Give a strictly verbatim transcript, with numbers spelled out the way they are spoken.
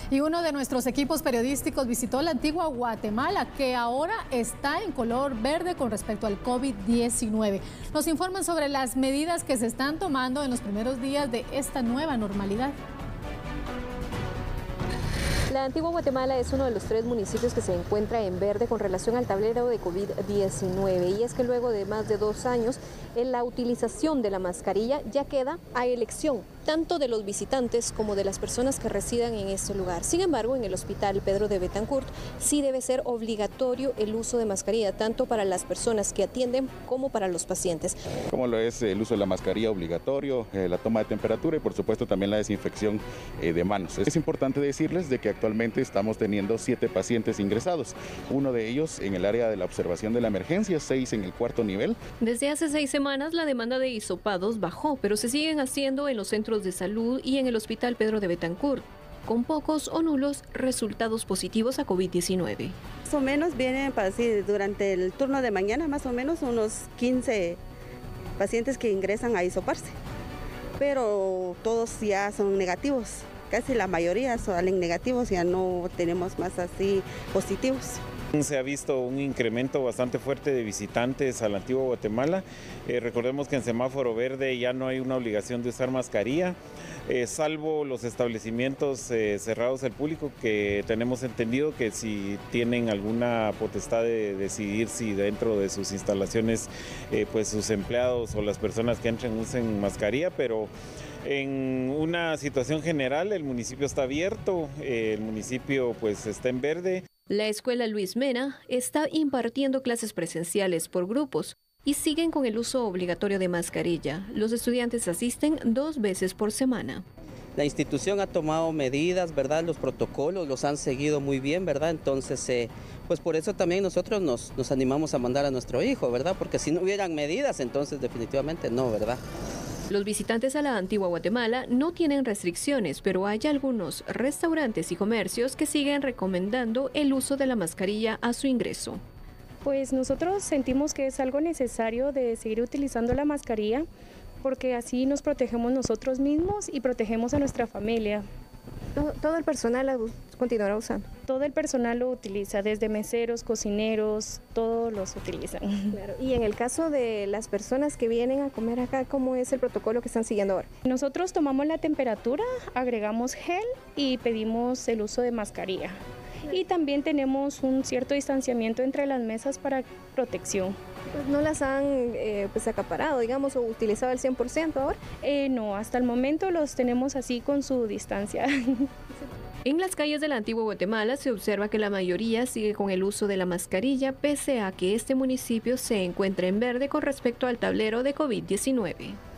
Y uno de nuestros equipos periodísticos visitó la antigua Guatemala, que ahora está en color verde con respecto al COVID diecinueve. Nos informan sobre las medidas que se están tomando en los primeros días de esta nueva normalidad. La antigua Guatemala es uno de los tres municipios que se encuentra en verde con relación al tablero de COVID diecinueve. Y es que luego de más de dos años, en la utilización de la mascarilla ya queda a elección, tanto de los visitantes como de las personas que residan en este lugar. Sin embargo, en el Hospital Pedro de Betancourt sí debe ser obligatorio el uso de mascarilla, tanto para las personas que atienden como para los pacientes. Como lo es el uso de la mascarilla obligatorio, eh, la toma de temperatura y por supuesto también la desinfección eh, de manos. Es importante decirles de que actualmente estamos teniendo siete pacientes ingresados, uno de ellos en el área de la observación de la emergencia, seis en el cuarto nivel. Desde hace seis semanas la demanda de hisopados bajó, pero se siguen haciendo en los centros de salud y en el Hospital Pedro de Betancourt, con pocos o nulos resultados positivos a COVID diecinueve. Más o menos vienen para así, durante el turno de mañana, más o menos unos quince pacientes que ingresan a hisoparse, pero todos ya son negativos. Casi la mayoría salen negativos, ya no tenemos más así positivos. Se ha visto un incremento bastante fuerte de visitantes a la antigua Guatemala. Eh, recordemos que en semáforo verde ya no hay una obligación de usar mascarilla, eh, salvo los establecimientos eh, cerrados al público, que tenemos entendido que si tienen alguna potestad de decidir si dentro de sus instalaciones eh, pues sus empleados o las personas que entren usen mascarilla, pero en una situación general el municipio está abierto, eh, el municipio pues está en verde. La escuela Luis Mena está impartiendo clases presenciales por grupos y siguen con el uso obligatorio de mascarilla. Los estudiantes asisten dos veces por semana. La institución ha tomado medidas, ¿verdad? Los protocolos los han seguido muy bien, ¿verdad? Entonces, eh, pues por eso también nosotros nos, nos animamos a mandar a nuestro hijo, ¿verdad? Porque si no hubieran medidas, entonces definitivamente no, ¿verdad? Los visitantes a la antigua Guatemala no tienen restricciones, pero hay algunos restaurantes y comercios que siguen recomendando el uso de la mascarilla a su ingreso. Pues nosotros sentimos que es algo necesario de seguir utilizando la mascarilla, porque así nos protegemos nosotros mismos y protegemos a nuestra familia. ¿Todo el personal la continuará usando? Todo el personal lo utiliza, desde meseros, cocineros, todos los utilizan. Claro. Y en el caso de las personas que vienen a comer acá, ¿cómo es el protocolo que están siguiendo ahora? Nosotros tomamos la temperatura, agregamos gel y pedimos el uso de mascarilla. Y también tenemos un cierto distanciamiento entre las mesas para protección. Pues no las han eh, pues acaparado, digamos, o utilizado al cien por ciento ahora. Eh, no, hasta el momento los tenemos así con su distancia. En las calles de la antigua Guatemala se observa que la mayoría sigue con el uso de la mascarilla, pese a que este municipio se encuentra en verde con respecto al tablero de COVID diecinueve.